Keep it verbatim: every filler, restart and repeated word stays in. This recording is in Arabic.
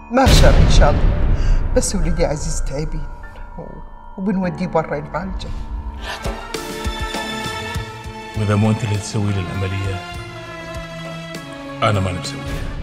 ما شر إن شاء الله، بس ولدي عزيز تعبين وبنوديه برا يتعالج. وإذا مو أنت اللي تسوي لي العملية أنا ما أنا مسويها.